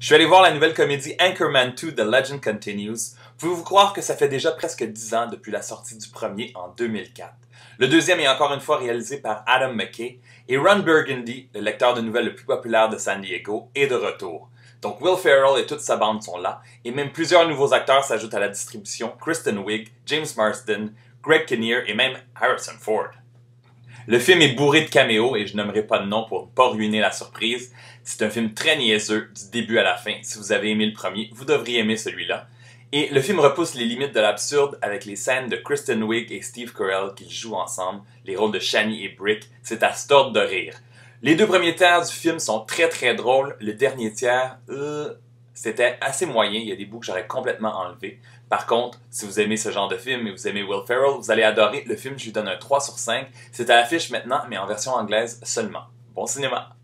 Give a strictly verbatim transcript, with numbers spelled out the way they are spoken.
Je suis allé voir la nouvelle comédie Anchorman deux The Legend Continues. Pouvez-vous croire que ça fait déjà presque dix ans depuis la sortie du premier en deux mille quatre? Le deuxième est encore une fois réalisé par Adam McKay et Ron Burgundy, le lecteur de nouvelles le plus populaire de San Diego, est de retour. Donc Will Ferrell et toute sa bande sont là, et même plusieurs nouveaux acteurs s'ajoutent à la distribution: Kristen Wiig, James Marsden, Greg Kinnear et même Harrison Ford. Le film est bourré de caméos et je nommerai pas de nom pour ne pas ruiner la surprise. C'est un film très niaiseux du début à la fin. Si vous avez aimé le premier, vous devriez aimer celui-là. Et le film repousse les limites de l'absurde avec les scènes de Kristen Wiig et Steve Carell qui jouent ensemble, les rôles de Shani et Brick. C'est à se tordre de rire. Les deux premiers tiers du film sont très très drôles. Le dernier tiers, euh, c'était assez moyen. Il y a des bouts que j'aurais complètement enlevés. Par contre, si vous aimez ce genre de film et vous aimez Will Ferrell, vous allez adorer le film. Je lui donne un trois sur cinq. C'est à l'affiche maintenant, mais en version anglaise seulement. Bon cinéma!